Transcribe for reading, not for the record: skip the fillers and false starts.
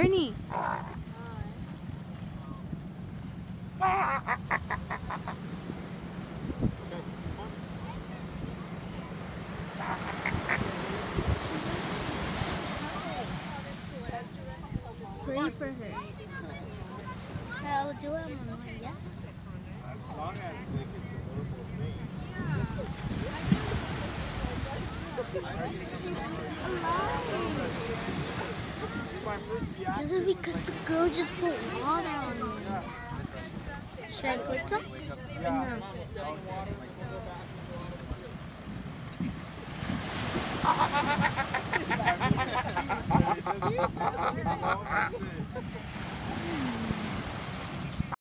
Ernie. Pray for her. I'll do it, Mama. Yeah. As long as like it's a verbal thing. Just because the girl just put water on me. Should I put some? No. That's it.